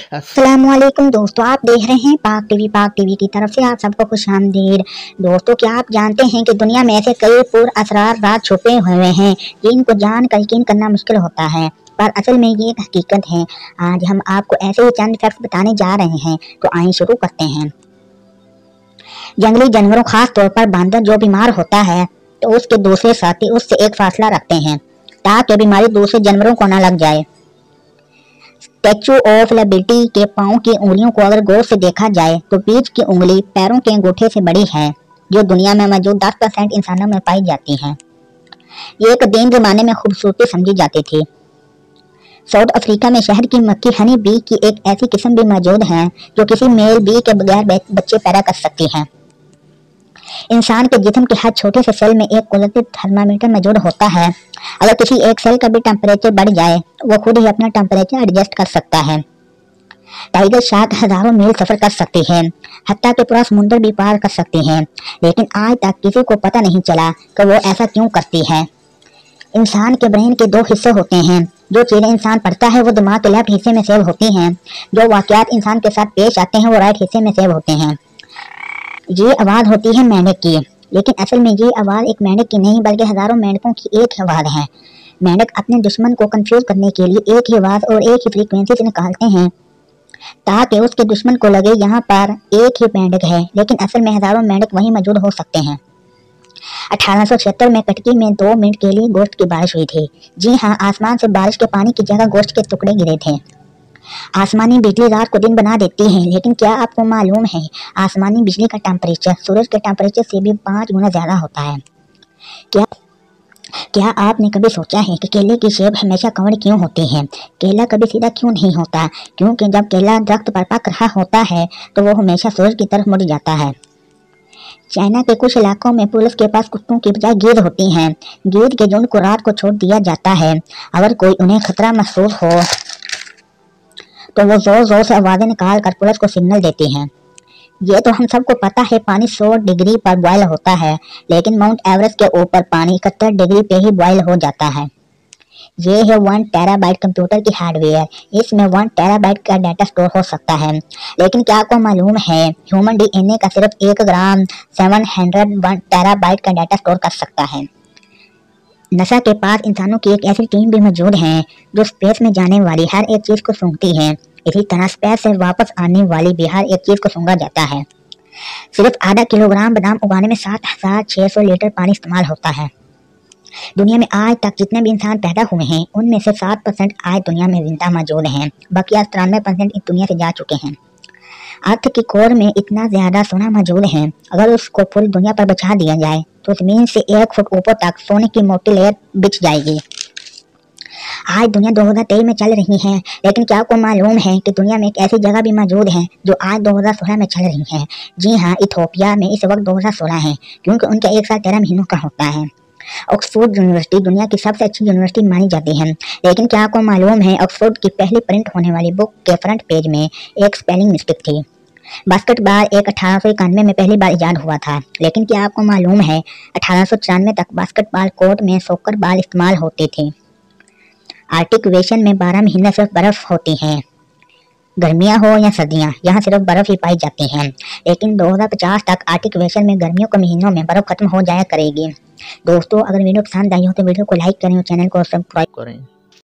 अस्सलामुअलैकुम दोस्तों, आप देख रहे हैं पाक टीवी की तरफ से आप सबको खुशामदीद। दोस्तों, क्या आप जानते हैं कि दुनिया में ऐसे कई पुर असरार राज छुपे हुए हैं जिनको जान कर यकीन करना मुश्किल होता है, पर असल में ये एक हकीकत है। आज हम आपको ऐसे ही चंद फैक्ट बताने जा रहे हैं, तो आइए शुरू करते हैं। जंगली जानवरों, खास तौर पर बांदर, जो बीमार होता है तो उसके दूसरे साथी उससे एक फासला रखते हैं ताकि बीमारी दूसरे जानवरों को न लग जाए। स्टैचू ऑफ लिबर्टी के पांव की उंगलियों को अगर गौर से देखा जाए तो बीच की उंगली पैरों के अंगूठे से बड़ी है, जो दुनिया में मौजूद 10% इंसानों में पाई जाती है। ये एक कदीम जमाने में खूबसूरती समझी जाती थी। साउथ अफ्रीका में शहद की मक्खी हनी बी की एक ऐसी किस्म भी मौजूद है जो किसी मेल बी के बगैर बच्चे पैदा कर सकती है। इंसान के जिस्म के हर छोटे से सेल में एक कुदरती थर्मामीटर मौजूद होता है। अगर किसी एक सेल का भी टेम्परेचर बढ़ जाए वो खुद ही अपना टेम्परेचर एडजस्ट कर सकता है। टाइगर शार्क हजारों मील सफर कर सकती है, हत्ता के पूरा समुद्र भी पार कर सकती है, लेकिन आज तक किसी को पता नहीं चला कि वो ऐसा क्यों करती है। इंसान के ब्रेन के दो हिस्से होते हैं। जो चीजें इंसान पढ़ता है वो दिमाग के लेफ्ट हिस्से में सेव होती हैं। जो वाकयात इंसान के साथ पेश आते हैं वो राइट हिस्से में सेव होते हैं। ये आवाज होती है मेंढक की, लेकिन असल में ये आवाज एक मेंढक की नहीं बल्कि हजारों मेंढकों की एक आवाज है। मेंढक अपने दुश्मन को कंफ्यूज करने के लिए एक ही आवाज और एक ही फ्रीक्वेंसी से निकालते हैं ताकि उसके दुश्मन को लगे यहाँ पर एक ही मेंढक है, लेकिन असल में हजारों मेंढक वहीं मौजूद हो सकते हैं। 1876 में कटकी में 2 मिनट के लिए गोश्त की बारिश हुई थी। जी हाँ, आसमान से बारिश के पानी की जगह गोश्त के टुकड़े गिरे थे। आसमानी बिजली रात को दिन बना देती है, लेकिन क्या आपको मालूम है आसमानी बिजली का टेम्परेचर सूरज के टेम्परेचर से भी 5 गुना ज्यादा होता है। क्या आपने कभी सोचा है कि केले की सेब हमेशा कवड़ क्यों होती है? केला कभी सीधा क्यों नहीं होता? क्योंकि जब केला दरख्त पर पक रहा होता है तो वो हमेशा सूरज की तरफ मुड़ जाता है। चाइना के कुछ इलाकों में पुलिस के पास कुत्तों की बजाय गीद होती हैं। गीद के झुंड को रात को छोड़ दिया जाता है। अगर कोई उन्हें खतरा महसूस हो तो वो जोर जोर से आवाजें निकाल कर पुलिस को सिग्नल देती हैं। ये तो हम सबको पता है, पानी 100 डिग्री पर बॉयल होता है, लेकिन माउंट एवरेस्ट के ऊपर पानी 71 डिग्री पे ही बॉयल हो जाता है। ये है 1 टेराबाइट कंप्यूटर की हार्डवेयर। इसमें 1 टेराबाइट का डाटा स्टोर हो सकता है, लेकिन क्या आपको मालूम है ह्यूमन डीएनए का सिर्फ 1 ग्राम 701 टेराबाइट का डाटा स्टोर कर सकता है। नसा के पास इंसानों की एक ऐसी टीम भी मौजूद है जो स्पेस में जाने वाली हर एक चीज को सूंघती है। इसी तरह स्पेस से वापस आने वाली भी हर एक चीज को सूंघा जाता है। सिर्फ आधा किलोग्राम बादाम उगाने में 7600 लीटर पानी इस्तेमाल होता है। दुनिया में आज तक जितने भी इंसान पैदा हुए हैं उनमें से 7% आज दुनिया में जिंदा मौजूद हैं, बाकी 93% इस दुनिया से जा चुके हैं। अर्थ की कोर में इतना ज्यादा सोना मौजूद है, अगर उसको पूरी दुनिया पर बचा दिया जाए तो जमीन से 1 फुट ऊपर तक सोने की मोटी लेयर बिछ जाएगी। आज दुनिया 2023 में चल रही है, लेकिन क्या आपको मालूम है कि दुनिया में एक ऐसी जगह भी मौजूद है जो आज 2016 में चल रही है? जी हाँ, इथियोपिया में इस वक्त 2016 है, क्योंकि उनका 1 साल 13 महीनों का होता है। ऑक्सफोर्ड यूनिवर्सिटी दुनिया की सबसे अच्छी यूनिवर्सिटी मानी जाती है, लेकिन क्या आपको मालूम है ऑक्सफोर्ड की पहली प्रिंट होने वाली बुक के फ्रंट पेज में एक स्पेलिंग मिस्टेक थी। बास्केटबॉल एक 1891 में पहली बार इजाद हुआ था, लेकिन क्या आपको मालूम है 1894 तक बास्केटबॉल कोर्ट में सॉकर बॉल इस्तेमाल होती थी। आर्टिक वेशन में 12 महीने सिर्फ बर्फ होती है। गर्मियां हो या सर्दियां, यहाँ सिर्फ बर्फ ही पाई जाती है, लेकिन 2050 तक आर्टिक वेशन में गर्मियों के महीनों में बर्फ खत्म हो जाया करेगी। दोस्तों, अगर वीडियो पसंद आई हो तो वीडियो को लाइक करें और चैनल को सब्सक्राइब करें।